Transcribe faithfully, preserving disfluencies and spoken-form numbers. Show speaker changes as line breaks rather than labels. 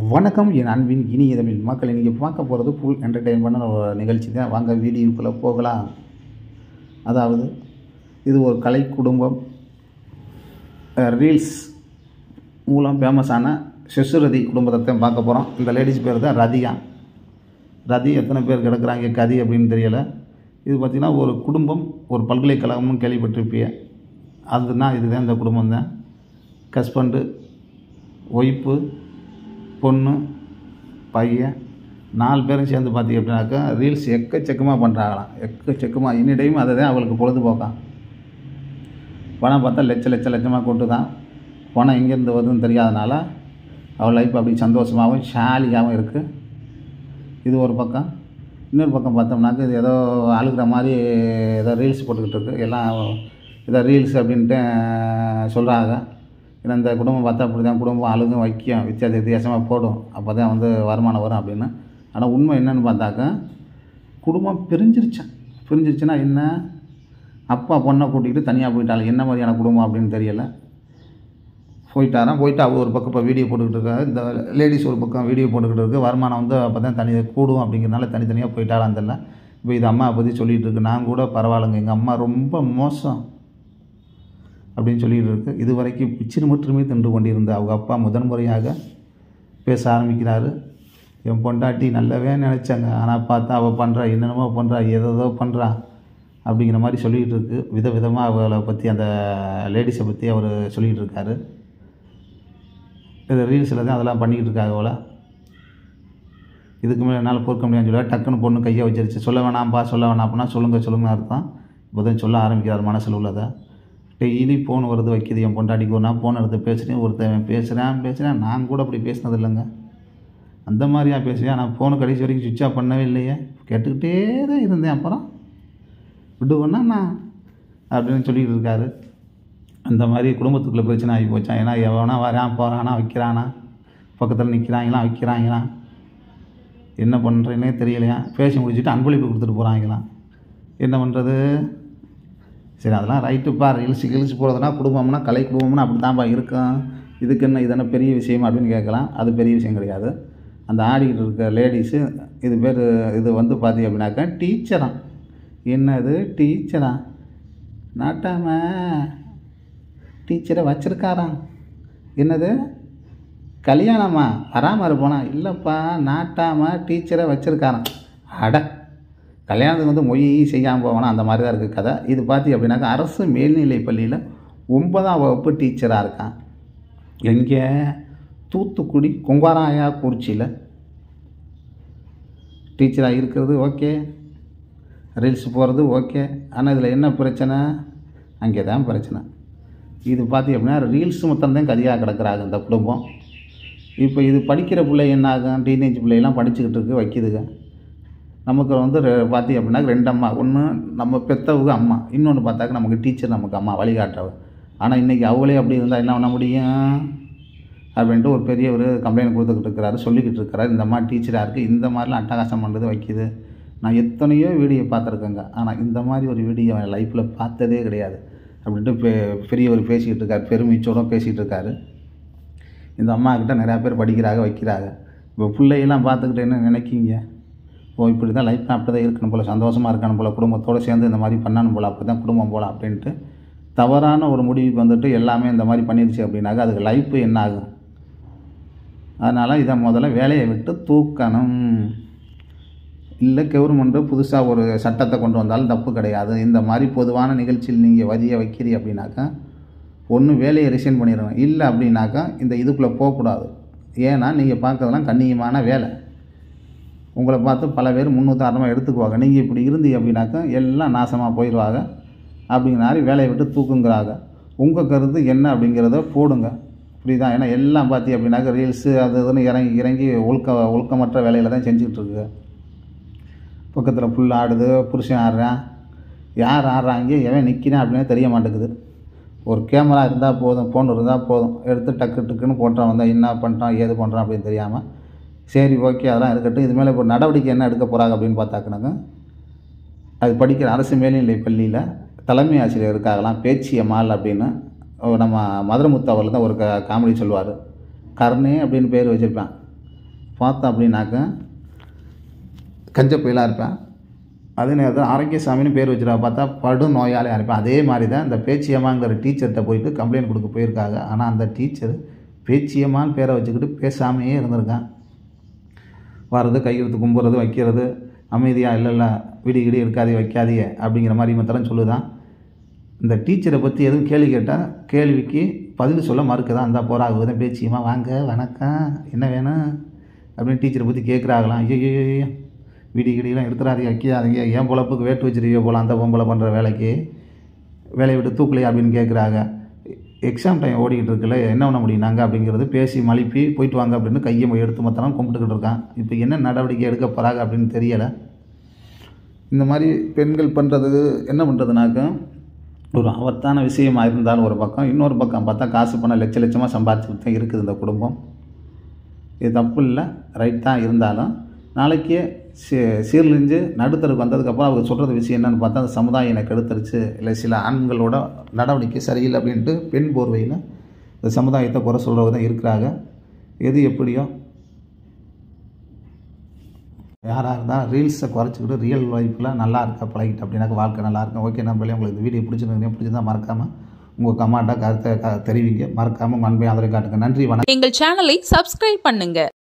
வணக்கம் என் அன்பின் இனிய தமிழ் மக்கள். இன்றைக்கி பார்க்க போகிறது ஃபுல் என்டர்டெயின்மெண்ட் ஒரு நிகழ்ச்சி தான். வாங்க வீடியோக்குள்ளே போகலாம். அதாவது இது ஒரு கலை குடும்பம். ரீல்ஸ் மூலம் ஃபேமஸான செசுரதி குடும்பத்தை தான் பார்க்க போகிறோம். இந்த லேடிஸ் பேர் தான் ரதியா. ரதி எத்தனை பேர் கிடக்குறாங்க கதி அப்படின்னு தெரியலை. இது பார்த்திங்கன்னா ஒரு குடும்பம், ஒரு பல்கலைக்கழகம்னு கேள்விப்பட்டிருப்பிய. அதுதான் இதுதான் இந்த குடும்பம் தான். ஹஸ்பண்டு, ஒய்ஃபு, பொண்ணு, பையன், நாலு பேரும் சேர்ந்து பார்த்திங்க அப்படின்னாக்கா ரீல்ஸ் எக்கச்சக்கமாக பண்ணுறாங்களாம். எக்கச்சக்கமாக இனி டைம் அதை தான் அவளுக்கு பொழுதுபோக்கான். பணம் பார்த்தா லட்ச லட்ச லட்சமாக கொண்டு தான் பணம் எங்கேருந்து வருதுன்னு தெரியாதனால அவள் லைஃப் அப்படி சந்தோஷமாகவும் ஷாலியாகவும் இருக்குது. இது ஒரு பக்கம். இன்னொரு பக்கம் பார்த்தோம்னாக்க இது ஏதோ அழுகிற மாதிரி ஏதோ ரீல்ஸ் போட்டுக்கிட்டு இருக்குது. எல்லாம் ஏதோ ரீல்ஸ் அப்படின்ட்டு சொல்கிறாங்க. ஏன்னா இந்த குடும்பம் பார்த்தா அப்படி தான், குடும்பம் அழுகும் வைக்கும், வித்தியாச வித்தியாசமாக போடும், அப்போ தான் வந்து வருமானம் வரும் அப்படின்னு. ஆனால் உண்மை என்னென்னு பார்த்தாக்கா குடும்பம் பிரிஞ்சிருச்சான். பிரிஞ்சிருச்சுன்னா என்ன, அப்பா பொண்ணை கூட்டிகிட்டு தனியாக போயிட்டாலும் என்ன மாதிரியான குடும்பம் அப்படின்னு தெரியலை. போயிட்டாராம். போயிட்டு அவர் ஒரு பக்கம் இப்போ வீடியோ போட்டுக்கிட்டு இருக்காரு. இந்த லேடிஸ் ஒரு பக்கம் வீடியோ போட்டுக்கிட்டு இருக்குது. வருமானம் வந்து அப்போ தான் தனி கூடும் அப்படிங்கிறனால தனித்தனியாக போயிட்டாராம் தெரியல. இப்போ இது அம்மாவை பற்றி சொல்லிகிட்டு இருக்கு. நான் கூட பரவாயில்லைங்க, எங்கள் அம்மா ரொம்ப மோசம் அப்படின்னு சொல்லிகிட்டு இருக்கு. இது வரைக்கும் பிச்சிறு மட்டுமே தின்று கொண்டிருந்த அவங்க அப்பா முதன்முறையாக பேச ஆரம்பிக்கிறாரு. என் பொண்டாட்டி நல்லவே நினச்சாங்க, ஆனால் பார்த்தா அவள் பண்ணுறா, என்னென்னமோ பண்ணுறா, ஏதோ பண்ணுறா அப்படிங்கிற மாதிரி சொல்லிகிட்டு இருக்கு. வித விதமாக அவளை பற்றி, அந்த லேடிஸை பற்றி அவர் சொல்லிகிட்டு இருக்காரு. இது ரீல்ஸில் தான் அதெல்லாம் பண்ணிக்கிட்டு இருக்காங்க அவளை. இதுக்கு மேலே என்னால் பொறுக்க முடியாதுன்னு சொல்ல டக்குன்னு பொண்ணு கையை வச்சிருச்சு. சொல்ல வேணாம்ப்பா, சொல்ல வேணாம் அப்படின்னா சொல்லுங்கள் சொல்லுங்கன்னு அர்த்தம். இப்போ தான் சொல்ல ஆரம்பிக்கிறார் மனசில் உள்ளதை. டெய்லி ஃபோன் வருது வைக்கிது என் பொண்டாட்டிக்கு. ஒரு நாள் ஃபோன் எடுத்து பேசுகிறேன், ஒருத்தன் பேசுகிறேன் பேசுகிறேன் நான் கூட அப்படி பேசினது இல்லைங்க, அந்த மாதிரியா பேசுவேன். நான் ஃபோனு கடைசி வரைக்கும் சுவிட்ச் ஆஃப் பண்ணவே இல்லையே, கேட்டுக்கிட்டே தான் இருந்தேன். அப்புறம் விடுவேன்னா நான் அப்படின்னு சொல்லிகிட்டு இருக்காரு. அந்த மாதிரி குடும்பத்துக்குள்ளே பிரச்சனை ஆகி போச்சான். ஏன்னா எவனா வரான் போகிறானா, வைக்கிறானா, பக்கத்தில் நிற்கிறாங்களாம், வைக்கிறாங்களாம், என்ன பண்ணுறேன்னே தெரியலையா. பேசி முடிச்சுட்டு அன்பளிப்பு கொடுத்துட்டு போகிறாங்களாம். என்ன பண்ணுறது? சரி, அதெல்லாம் ரைட்டுப்பா. ரீல்ஸ் கில்ஸ் போகிறதுனா குடும்பம்னா கலை குடும்பம்னா அப்படி தான்ப்பா இருக்கும். இதுக்கு என்ன இது என்ன பெரிய விஷயம் அப்படின்னு கேட்கலாம். அது பெரிய விஷயம் கிடையாது. அந்த ஆடிக்கிட்டு இருக்க லேடிஸு இது பேர் இது வந்து பார்த்திங்க அப்படின்னாக்கா டீச்சரா. என்னது டீச்சரா? நாட்டாம டீச்சரை வச்சுருக்காராம். என்னது கல்யாணமா? வராமல் இருப்போனா? இல்லைப்பா, நாட்டாமல் டீச்சரை வச்சுருக்காராம். அட, கல்யாணத்துக்கு வந்து மொய் செய்யாமல் போவானா, அந்த மாதிரி தான் இருக்குது கதை. இது பார்த்தி அப்படின்னாக்கா அரசு மேல்நிலை பள்ளியில் ஒன்பதாம் வகுப்பு டீச்சராக இருக்கான். எங்கே? தூத்துக்குடி கொங்காராயா குறிச்சியில் டீச்சராக இருக்கிறது ஓகே, ரீல்ஸ் போகிறது ஓகே. ஆனால் இதில் என்ன பிரச்சனை? அங்கே தான் பிரச்சனை. இது பார்த்தி அப்படின்னா ரீல்ஸ் மொத்தம் தான் கதியாக கிடக்கிறாங்க இந்த குடும்பம். இப்போ இது படிக்கிற பிள்ளை என்ன ஆகும், டீனேஜ் பிள்ளையெல்லாம் படிச்சுக்கிட்டு இருக்கு, வைக்கிதுங்க. நமக்கு வந்து பார்த்தி அப்படின்னா ரெண்டு அம்மா. ஒன்று நம்ம பெற்றவங்க அம்மா, இன்னொன்று பார்த்தாக்க நமக்கு டீச்சர், நமக்கு அம்மா வழிகாட்டுறவ. ஆனால் இன்றைக்கி அவளே அப்படி இருந்தால் என்ன பண்ண முடியும் அப்படின்ட்டு ஒரு பெரிய ஒரு கம்ப்ளைண்ட் கொடுத்துக்கிட்டு இருக்கிறாரு, சொல்லிக்கிட்டு இருக்கிறாரு. இந்த மாதிரி டீச்சராக இருக்குது, இந்த மாதிரிலாம் அட்டகாசம் பண்ணுறது வைக்கிது. நான் எத்தனையோ வீடியோ பார்த்துருக்கேங்க, ஆனால் இந்த மாதிரி ஒரு வீடியோ என் லைஃப்பில் பார்த்ததே கிடையாது அப்படின்ட்டு பெ பெரியவர் பேசிக்கிட்டு இருக்கார், பெருமிச்சோட பேசிகிட்டு இருக்காரு. இந்த அம்மாக்கிட்ட நிறையா பேர் படிக்கிறாங்க, வைக்கிறாங்க. இப்போ பிள்ளையெல்லாம் பார்த்துக்கிட்டு என்ன நினைக்கிங்க? ஓ, இப்படி தான் லைஃப் அப்படி தான் இருக்கணும் போல், சந்தோஷமாக இருக்கணும் போல், குடும்பத்தோடு சேர்ந்து இந்த மாதிரி பண்ணணும் போல், அப்படி தான் குடும்பம் போல் அப்படின்ட்டு தவறான ஒரு முடிவுக்கு வந்துட்டு எல்லாமே இந்த மாதிரி பண்ணிடுச்சு அப்படின்னாக்கா அதுக்கு லைஃப்பு என்ன ஆகும்? அதனால் இதை முதல்ல வேலையை விட்டு தூக்கணும். இல்லை கவர்மெண்ட்டு புதுசாக ஒரு சட்டத்தை கொண்டு வந்தாலும் தப்பு கிடையாது. இந்த மாதிரி பொதுவான நிகழ்ச்சியில் நீங்கள் வதிய வைக்கிறீ அப்படின்னாக்கா ஒன்று வேலையை ரிசைன் பண்ணிடணும், இல்லை அப்படின்னாக்கா இந்த இதுக்குள்ளே போகக்கூடாது. ஏன்னா நீங்கள் பார்க்கறதெல்லாம் கண்ணியமான வேலை. உங்களை பார்த்து பல பேர் முன்னுதாரணமாக எடுத்துக்குவாங்க. நீங்கள் இப்படி இருந்தீங்க அப்படின்னாக்கா எல்லாம் நாசமாக போயிடுவாங்க அப்படிங்கிற மாதிரி வேலையை விட்டு தூக்குங்கிறாங்க. உங்கள் கருத்து என்ன அப்படிங்கிறத போடுங்க, இப்படி தான். ஏன்னா எல்லாம் பார்த்தி அப்படின்னாக்கா ரீல்ஸு அது இதுன்னு இறங்கி இறங்கி ஒழுக்க ஒழுக்கமற்ற வேலையில் தான் செஞ்சுக்கிட்டு இருக்கு. பக்கத்தில் புல் ஆடுது, புருஷன் ஆடுறான், யார் ஆடுறாங்க, எவன் நிற்கிறான் அப்படின்னு தெரிய மாட்டேங்குது. ஒரு கேமரா இருந்தால் போதும், ஃபோன் இருந்தால் போதும், எடுத்து டக்கு டக்குன்னு போட்டான், வந்தால் என்ன பண்ணுறான் ஏது பண்ணுறான் அப்படின்னு தெரியாமல். சரி ஓகே, அதெல்லாம் இருக்கட்டும். இது மேலே இப்போ நடவடிக்கை என்ன எடுக்க போகிறாங்க அப்படின்னு பார்த்தாக்கணுங்க, அது படிக்கிற அரசு மேல்நிலை பள்ளியில் தலைமை ஆசிரியர் இருக்காங்களாம், பேச்சியம்மாள் அப்படின்னு. நம்ம மதுரமுத்து அவர்கள் தான் ஒரு க காமெடி சொல்லுவார். கர்ணே அப்படின்னு பேர் வச்சுருப்பேன். பார்த்தா அப்படின்னாக்க கஞ்ச புயலாக இருப்பேன். அதே நேரத்தில் ஆரோக்கியசாமின்னு பேர் வச்சுருவா பார்த்தா படும் நோயாளியாக இருப்பேன். அதே மாதிரி தான் இந்த பேச்சியம்மாங்கிற டீச்சர்கிட்ட போயிட்டு கம்ப்ளைண்ட் கொடுக்க போயிருக்காங்க. ஆனால் அந்த டீச்சர் பேச்சியம்மான்னு பேரை வச்சுக்கிட்டு பேசாமையே இருந்திருக்கான். வர்றது கையெழுத்து கும்புறது வைக்கிறது அமைதியாக இல்லை இல்லை விடி கிடி இருக்காதே வைக்காதே அப்படிங்கிற மாதிரி மாத்திரம் சொல்லுதான். இந்த டீச்சரை பற்றி எதுவும் கேள்வி கேட்டால் கேள்விக்கு பதில் சொல்ல மறுக்குதான். அந்த போராகுது பேச்சியம்மா வாங்க வணக்கம் என்ன வேணும் அப்படின்னு டீச்சரை பற்றி கேட்குறாங்களாம். ஐயோ ஐயோ விடி கிடிலாம் எடுத்துடாதீங்க வைக்காதீங்க ஏன் பொழப்புக்கு வேட்டு வச்சிருக்கீங்க போல அந்த பொம்பளை பண்ணுற வேலைக்கு வேலையை விட்டு தூக்கலையா அப்படின்னு கேட்குறாங்க. எக்ஸாம் டைம் ஓடிக்கிட்டு இருக்குல்ல என்ன பண்ண முடியும் நாங்கள் அப்படிங்கிறது பேசி மழுப்பி போயிட்டு வாங்க அப்படின்னு கையை எடுத்து மொத்தம் கும்பிட்டுக்கிட்டு இருக்கான். இப்போ என்ன நடவடிக்கை எடுக்க போகிறாங்க அப்படின்னு தெரியலை. இந்த மாதிரி பெண்கள் பண்ணுறது என்ன பண்ணுறதுனாக்க ஒரு ஆபத்தான விஷயமாக இருந்தாலும் ஒரு பக்கம், இன்னொரு பக்கம் பார்த்தா காசு பணம் லட்ச லட்சமாக சம்பாதிச்சுட்டு தான் இருக்குது இந்த குடும்பம். இது தப்பு இல்லை, ரைட் தான். இருந்தாலும் நாளைக்கே சீ சீர்லிஞ்சு நடுத்தருக்கு வந்ததுக்கப்புறம் அவங்க சொல்கிறது விஷயம் என்னென்னு பார்த்தா அந்த சமுதாயம் எனக்கு எடுத்துருச்சு இல்லை சில ஆண்களோட நடவடிக்கை சரியில்லை அப்படின்ட்டு பெண் போர்வையில் இந்த சமுதாயத்தை குறை சொல்கிறவங்க தான் இருக்கிறாங்க. எது எப்படியோ யாராக இருந்தால் ரீல்ஸை குறைச்சிக்கிட்டு ரியல் லைஃப்பில் நல்லா இருக்கா பழகிட்டு அப்படின்னாக்க வாழ்க்கை நல்லா இருக்கும். ஓகே நம்பளே உங்களுக்கு இந்த வீடியோ பிடிச்சிருந்தீங்க பிடிச்சிருந்தா மறக்காமல் உங்கள் கமெண்ட்டாக கருத்தை தெரிவிங்க. மறக்காமல் அன்பை ஆதரவு காட்டுங்க. நன்றி வணக்கம்.
எங்கள் சேனலை சப்ஸ்கிரைப் பண்ணுங்க.